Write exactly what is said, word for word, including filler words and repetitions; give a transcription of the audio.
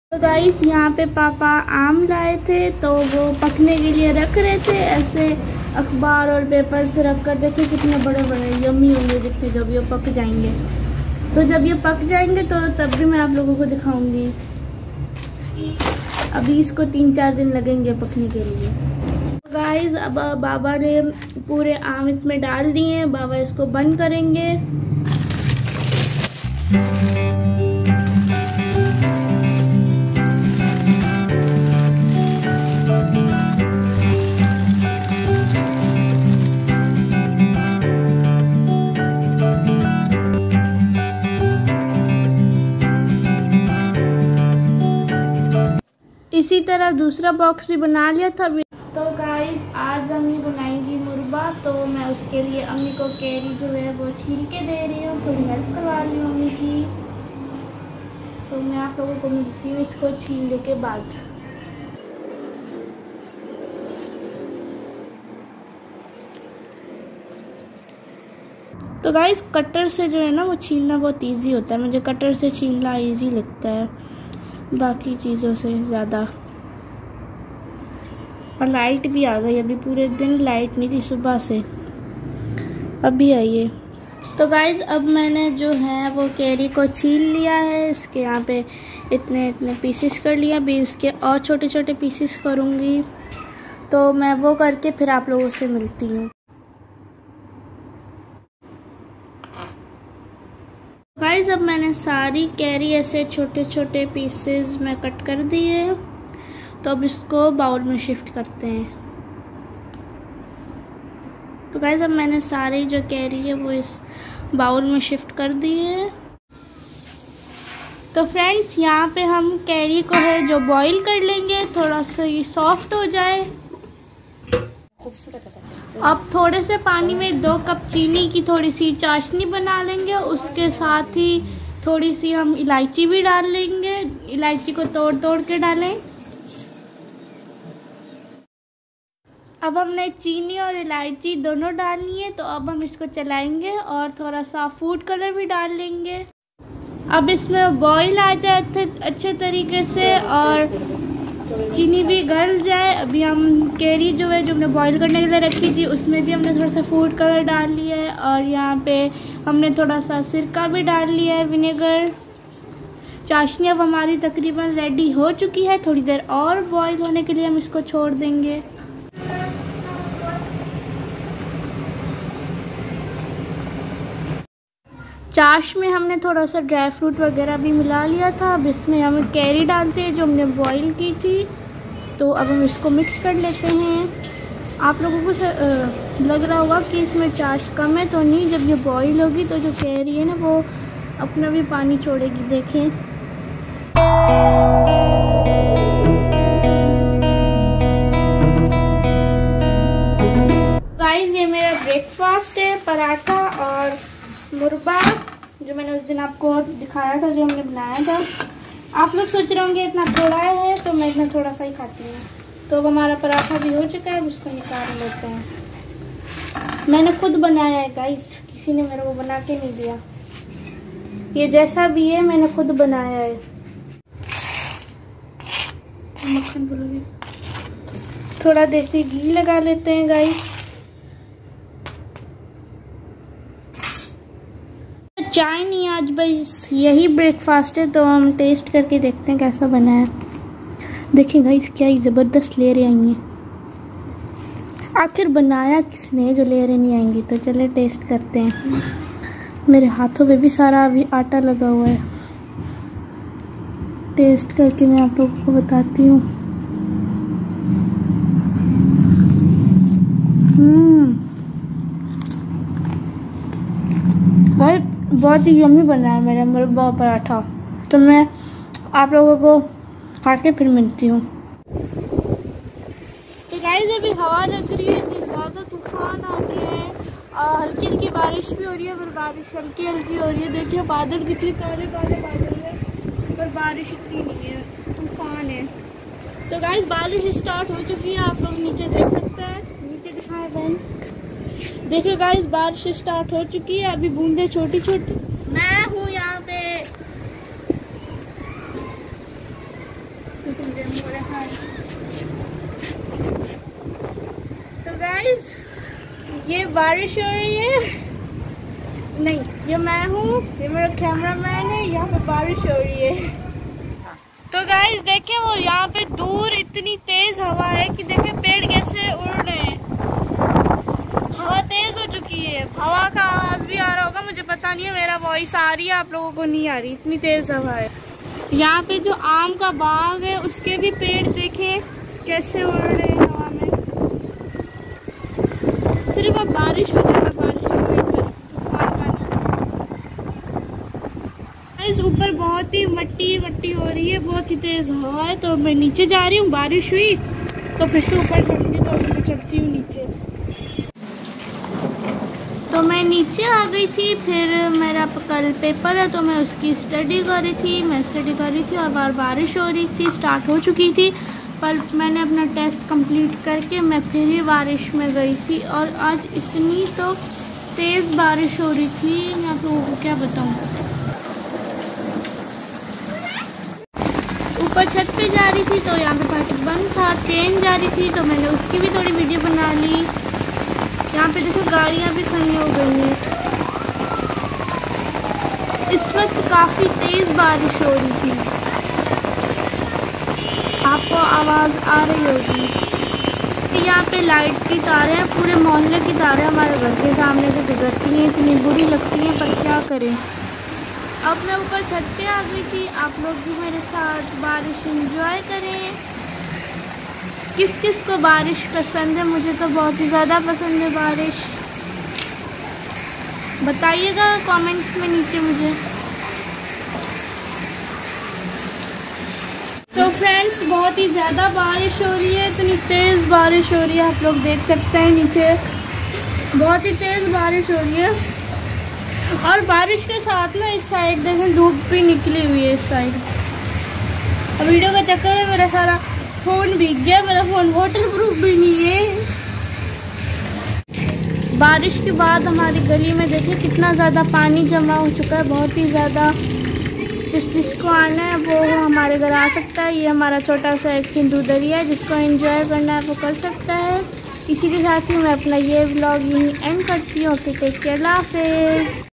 तो गाइस यहाँ पे पापा आम लाए थे तो वो पकने के लिए रख रहे थे, ऐसे अखबार और पेपर से रख कर। देखिए कितने बड़े बड़े यम्मी होंगे दिखते जब ये पक जाएंगे। तो जब ये पक जाएंगे तो तब भी मैं आप लोगों को दिखाऊंगी। अभी इसको तीन चार दिन लगेंगे पकने के लिए। तो गाइस अब बाबा ने पूरे आम इसमें डाल दिए हैं, बाबा इसको बंद करेंगे। इसी तरह दूसरा बॉक्स भी बना लिया था। तो गाइस आज अम्मी बनाएंगी मुरबा, तो मैं उसके लिए अम्मी को कैरी जो है वो छील के दे रही हूँ, थोड़ी हेल्प करवा रही हूँ अम्मी की। तो मैं आप लोगों को मिलती हूँ इसको छीलने के बाद। तो गाइस कटर से जो है ना वो छीलना बहुत इजी होता है, मुझे कटर से छीलना इजी लगता है बाकी चीज़ों से ज़्यादा। और लाइट भी आ गई, अभी पूरे दिन लाइट नहीं थी सुबह से, अभी आई है। तो गाइज अब मैंने जो है वो कैरी को छील लिया है, इसके यहाँ पे इतने इतने पीसेस कर लिया। अभी इसके और छोटे छोटे पीसेस करूँगी, तो मैं वो करके फिर आप लोगों से मिलती हूँ। गाइस अब मैंने सारी कैरी ऐसे छोटे छोटे पीसेस में कट कर दिए हैं, तो अब इसको बाउल में शिफ्ट करते हैं। तो गाइस अब मैंने सारी जो कैरी है वो इस बाउल में शिफ्ट कर दी है। तो फ्रेंड्स यहाँ पे हम कैरी को है जो बॉईल कर लेंगे, थोड़ा सा ये सॉफ्ट हो जाए। अब थोड़े से पानी में दो कप चीनी की थोड़ी सी चाशनी बना लेंगे, उसके साथ ही थोड़ी सी हम इलायची भी डाल लेंगे। इलायची को तोड़ तोड़ के डालें। अब हमने चीनी और इलायची दोनों डालनी है, तो अब हम इसको चलाएंगे और थोड़ा सा फूड कलर भी डाल लेंगे। अब इसमें बॉईल आ जाए अच्छे तरीके से और चीनी भी गल जाए। अभी हम कैरी जो है जो हमने बॉईल करने के लिए रखी थी उसमें भी हमने थोड़ा सा फूड कलर डाल लिया है, और यहाँ पे हमने थोड़ा सा सिरका भी डाल लिया है, विनेगर। चाशनी अब हमारी तकरीबन रेडी हो चुकी है, थोड़ी देर और बॉईल होने के लिए हम इसको छोड़ देंगे। चाश में हमने थोड़ा सा ड्राई फ्रूट वगैरह भी मिला लिया था। अब इसमें हम कैरी डालते हैं जो हमने बॉईल की थी, तो अब हम इसको मिक्स कर लेते हैं। आप लोगों को लग रहा होगा कि इसमें चाश कम है, तो नहीं, जब ये बॉईल होगी तो जो कैरी है ना वो अपना भी पानी छोड़ेगी। देखें गाइस ये मेरा ब्रेकफास्ट है, पराठा और मुरबा जो मैंने उस दिन आपको दिखाया था, जो हमने बनाया था। आप लोग सोच रहे होंगे इतना थोड़ा है, तो मैं इतना थोड़ा सा ही खाती हूँ। तो अब हमारा पराठा भी हो चुका है, उसको निकाल लेते हैं। मैंने खुद बनाया है गाइस, किसी ने मेरे को बना के नहीं दिया। ये जैसा भी है मैंने खुद बनाया है। मक्खन बोलोगे, थोड़ा देसी घी लगा लेते हैं गाइस। चाय नहीं, आज बस यही ब्रेकफास्ट है, तो हम टेस्ट करके देखते हैं कैसा बना है। देखिए गाइस क्या ही ज़बरदस्त लेयरें आई हैं। आखिर बनाया किसने जो लेयरें नहीं आएंगी। तो चले टेस्ट करते हैं। मेरे हाथों पे भी सारा अभी आटा लगा हुआ है। टेस्ट करके मैं आप लोगों को बताती हूँ। हम्म बहुत बहुत ही यम्मी बना है मेरा मुरबा पराठा। तो मैं आप लोगों को खा के फिर मिलती हूँ। तो गाइस अभी हवा लग रही है, इतनी ज़्यादा तूफान आ गया है, और हल्की हल्की बारिश भी हो रही है, पर बारिश हल्की हल्की हो रही है। देखिए बादल कितने काले काले बादल है, पर बारिश इतनी नहीं है, तूफान है। तो गाइस बारिश स्टार्ट हो चुकी है, आप लोग नीचे देख सकते हैं। नीचे दिखाएं बहन, देखिए गाइस बारिश स्टार्ट हो चुकी है, अभी बूंदे छोटी छोटी। मैं हूँ यहाँ पे। तो गाइस ये बारिश हो रही है, नहीं ये मैं हूँ, ये मेरा कैमरामैन है, यहाँ पे बारिश हो रही है। तो गाइस देखें वो यहाँ पे दूर इतनी तेज हवा है कि देखें पेड़ कैसे उड़ रहे हैं। हवा तेज हो चुकी है, हवा का आवाज भी आ रहा होगा, मुझे पता नहीं है मेरा वॉइस आ रही है आप लोगों को नहीं आ रही, इतनी तेज हवा है। यहाँ पे जो आम का बाग है उसके भी पेड़ देखें कैसे उड़ रहे हैं हवा में। सिर्फ अब बारिश हो जाए, बारिश हो गई इस ऊपर बहुत ही मट्टी मट्टी हो रही है, बहुत ही तेज हवा है। तो मैं नीचे जा रही हूँ, बारिश हुई तो फिर से ऊपर चढ़ूंगी, तो मैं चढ़ती हूँ नीचे। तो मैं नीचे आ गई थी, फिर मेरा कल पेपर है तो मैं उसकी स्टडी कर रही थी, मैं स्टडी कर रही थी और बार बारिश हो रही थी, स्टार्ट हो चुकी थी, पर मैंने अपना टेस्ट कंप्लीट करके मैं फिर ही बारिश में गई थी। और आज इतनी तो तेज़ बारिश हो रही थी, मैं आप लोगों को क्या बताऊँ। ऊपर छत पे जा रही थी तो यहाँ पे फाटक बंद था, ट्रेन जा रही थी तो मैंने उसकी भी थोड़ी वीडियो बना ली। यहाँ पे देखो गाड़ियाँ भी खड़ी हो गई हैं। इस वक्त काफ़ी तेज़ बारिश हो रही थी, आपको आवाज़ आ रही होगी। यहाँ पे लाइट की तारें हैं, पूरे मोहल्ले की तारें हमारे घर के सामने से गुजरती हैं, इतनी बुरी लगती हैं, पर क्या करें। अब मैं ऊपर छत पे आ गई थी, आप लोग भी मेरे साथ बारिश एंजॉय करें। किस किस को बारिश पसंद है, मुझे तो बहुत ही ज़्यादा पसंद है बारिश, बताइएगा कमेंट्स में नीचे मुझे। तो फ्रेंड्स बहुत ही ज़्यादा बारिश हो रही है, इतनी तेज़ बारिश हो रही है, आप लोग देख सकते हैं नीचे बहुत ही तेज़ बारिश हो रही है। और बारिश के साथ में इस साइड देखें धूप भी निकली हुई है इस साइड। अब वीडियो का चक्कर में मेरा सारा फ़ोन भीग गया, मेरा फ़ोन वाटर प्रूफ भी नहीं है। बारिश के बाद हमारी गली में देखिए कितना ज़्यादा पानी जमा हो चुका है, बहुत ही ज़्यादा। जिस जिसको आना है वो हमारे घर आ सकता है। ये हमारा छोटा सा एक सिंधु दरिया है, जिसको एंजॉय करना है वो कर सकता है। इसी के साथ ही मैं अपना ये व्लॉग यहीं एंड करती हूँ। ओके, टेक केयर, अल्लाह हाफिज़।